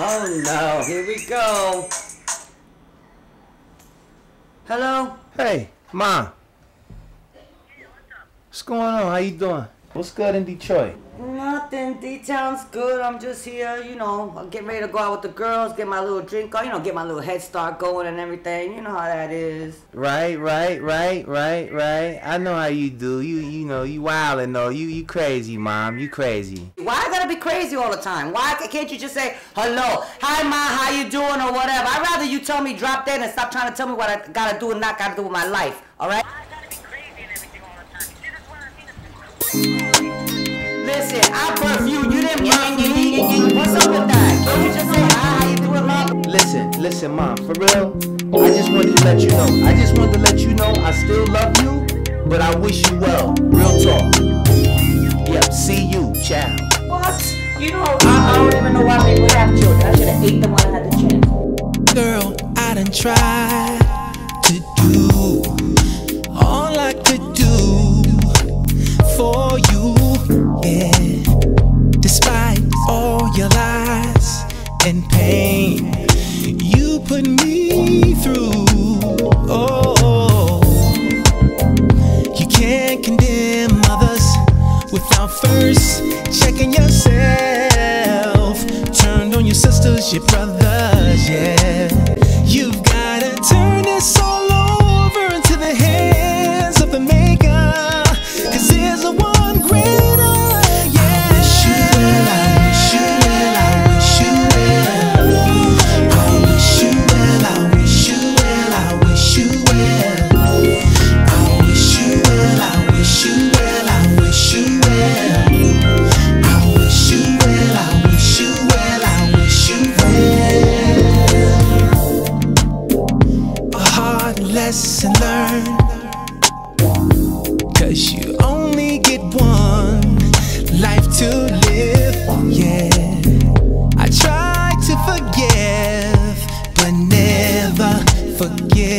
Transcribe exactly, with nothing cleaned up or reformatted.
Oh no, here we go. Hello? Hey, Ma. What's going on? How you doing? What's good in Detroit? Nothing. D-Town's good. I'm just here, you know, I'm getting ready to go out with the girls, get my little drink on, you know, get my little head start going and everything. You know how that is. Right, right, right, right, right. I know how you do. You you know, you wildin' though. You you crazy, Mom. You crazy. Why I gotta be crazy all the time? Why can't you just say, hello, hi, Ma, how you doing, or whatever? I'd rather you tell me drop dead and stop trying to tell me what I gotta do and not gotta do with my life, all right? Listen, I birthed you, you didn't birth me. What's up with that? Can't you just say, hi, how you doing, Mom? Listen, listen, Mom, for real, I just wanted to let you know. I just wanted to let you know I still love you, but I wish you well. Real talk. Yep, see you, ciao. What? You know, I, I don't even know why people have children. I should have ate them when I had the chance. Girl, I done tried to do all I could do for you, yeah. Despite all your lies and pain you put me through, oh, you can't condemn others without first checking yourself. Turned on your sisters, your brothers, yeah. You've gotta turn this all over into the hands of the maker, 'cause there's a one greater, yeah. I wish you well, I wish you well, I wish you well. I wish you well, I wish you well, I wish you well. I wish you well, I wish you well, I wish you well. I wish you well, I wish you well, I wish you well. A hard lesson learned, 'cause you only get one life to live, yeah. I tried to forgive, but never forget.